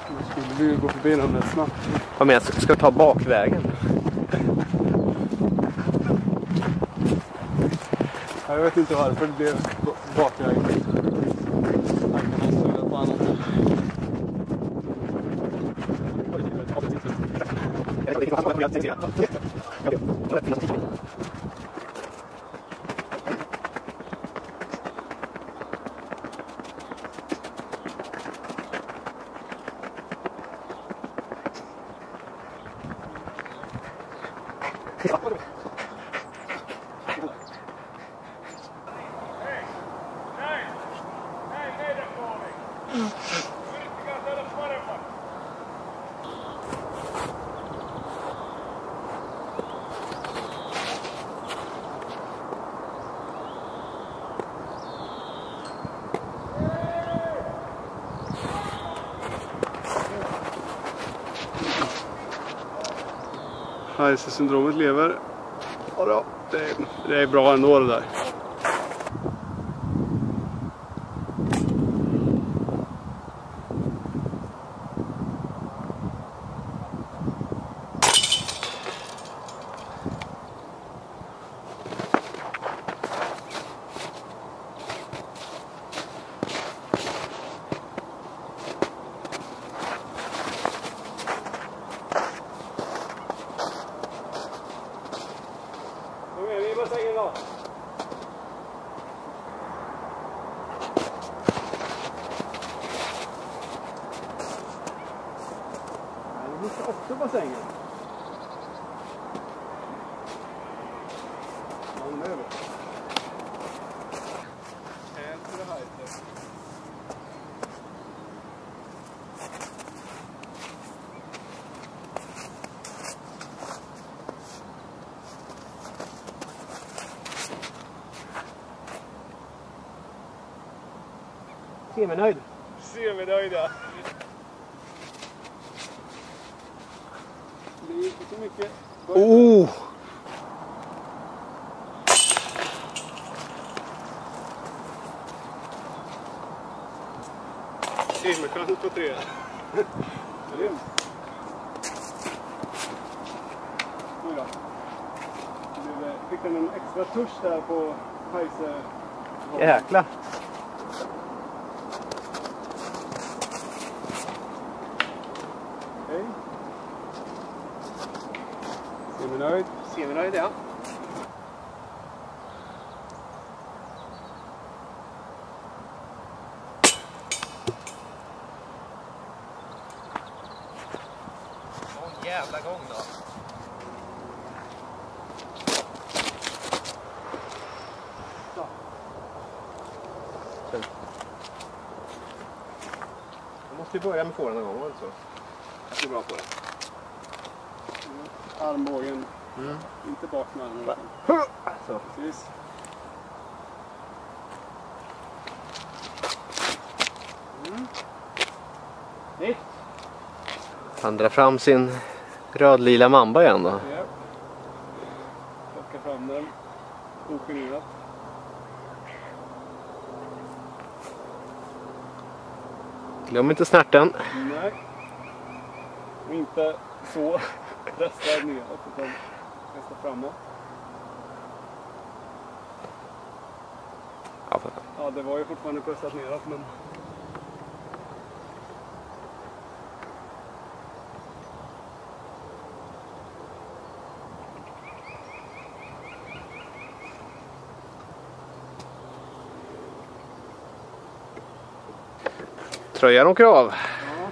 Nu skulle vi gå förbi dem rätt snabbt. Vad menar du? Ska vi ta bakvägen? Jag vet inte varför det blev bakvägen. Jag kan styra på annat sätt. Heiser-syndromet lever. Ja, det är bra ändå det där. Du ska också bassängen. Ja, nu är det. En till det här. Seminöjd. Seminöjd, ja. Det är inte så mycket. Oh! Himmelchans på 3. Grymt. Oj då. Fick den en extra tusch där på Heiser. Jäklar. Hej. Seminöjd. Seminöjd, ja. Jävla gång då. Så. Jag måste ju börja med fåren någon gång, eller så? Jag är bra på det. Armbågen. Inte bak med armen. Så. Precis. Nytt. Han drar fram sin rödlila mamba igen då. Ja. Plocka fram den. Ogenerat. Glöm inte snärten. Nej. Och inte så pressad neråt utan pressa framåt. Ja, det var ju fortfarande pressat neråt, men... Tröjan åker av. Ja.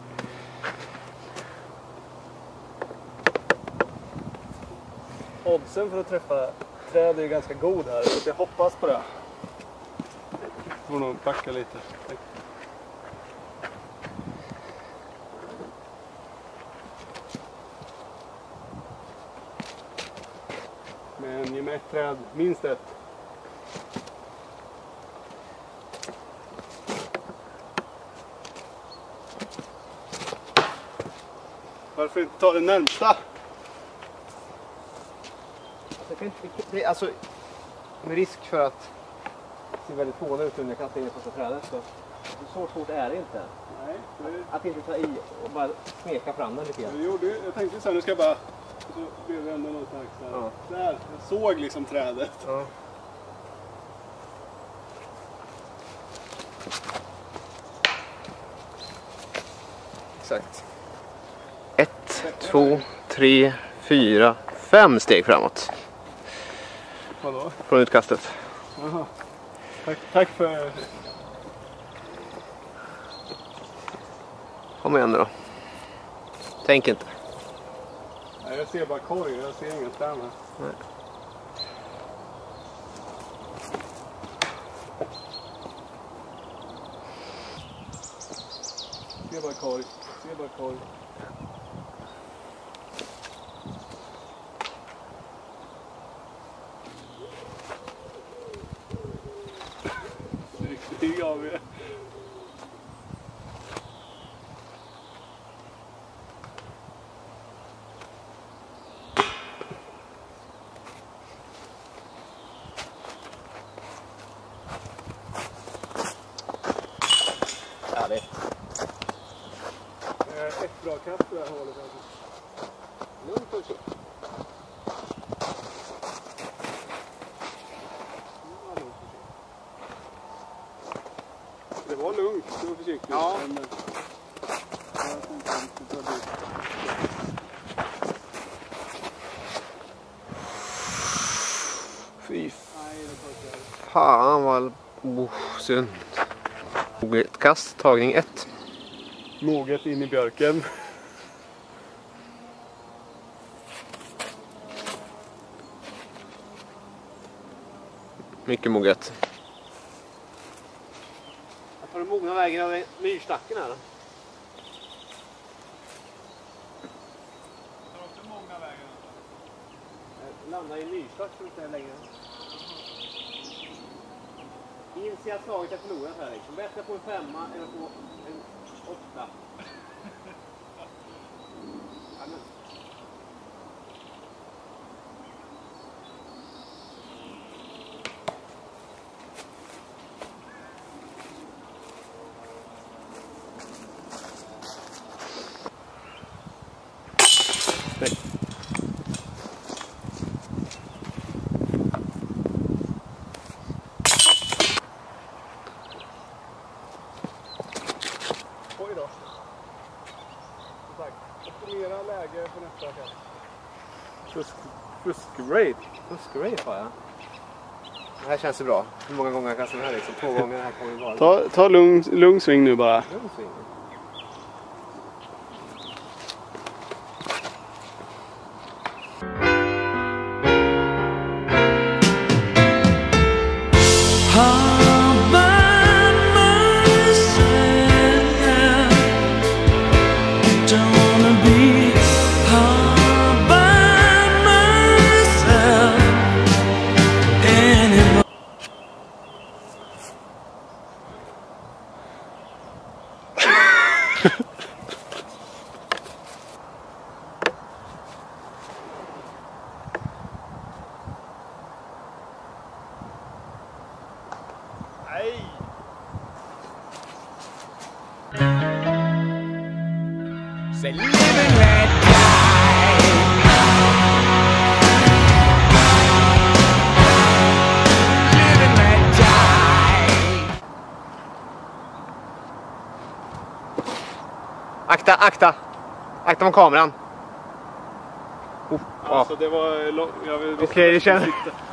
Oddsen för att träffa träd är ganska god här, så jag hoppas på det. Jag får nog backa lite. Men ge mig ett träd, minst ett. Varför inte ta det närmsta? Alltså, med risk för att det ser väldigt hårda ut under jag kastar in i första trädet så Så svårt är det inte. Nej. Att inte ta i och bara smeka fram den lite grann. Jag tänkte så här, nu ska jag bara... Så blev det ändå någon slags så här. Ja. Där, jag såg liksom trädet. Ja. Exakt. 1, 2, 3, 4, 5 steg framåt. Vadå? Från utkastet. Jaha. Tack för... Kom igen nu då. Tänk inte. Nej, jag ser bara korg, jag ser ingen stäm här. Nej. Se bara korg, se bara korg. Riktigt av er. Härligt. Ett bra kast på det här hålet. Lugnt och så. Det var lugnt, du var försiktig. Ja. Men, Fy fan vad synd. Ett kast, tagning 1. moget in i björken. Mycket moget. Jag tar den mogna vägen av myrstacken här då. Tar du också mogna vägen? Jag landar i en myrstack som inte är längre. Inser jag slaget jag förlorat här liksom. Bättre på en 5 än på en 8. Oj då. Som sagt, optimera läge för nästa kast. Fusk-rate. Fusk-rate har jag. Det här känns ju bra. Hur många gånger jag kastar den här liksom? 2 gånger här kommer vi bara. Ta lugn sving nu bara. Lugn sving. Nej! Say live and let die. Live and let die. Akta, akta! Akta med kameran. Alltså det var... Okej, det känns...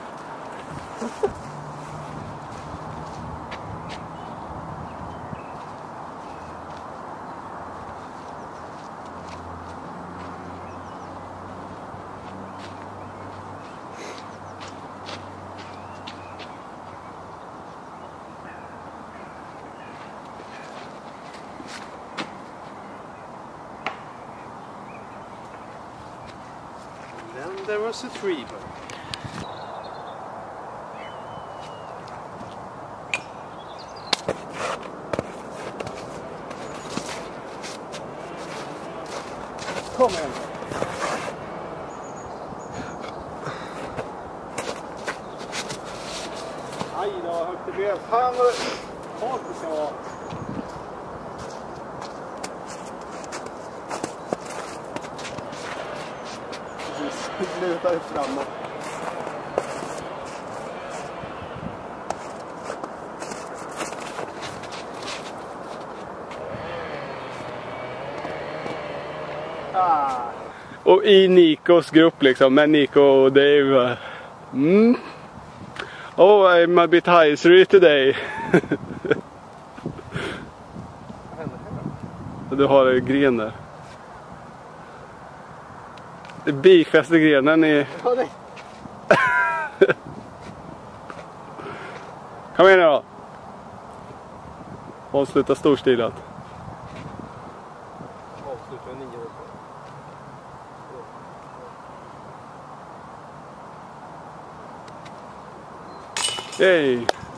Then there was a tree. Kom igen. Aj då, högt det blev. Fan vad det halt det ska vara. lutar framåt. Och i Nikos grupp liksom, med Nico och Dave. Oh, I'm a bit high today. Du har en gren där. Det bifaste grenen i... Kom igen nu då. Avsluta storstilat. Avsluta 9 år. Yay!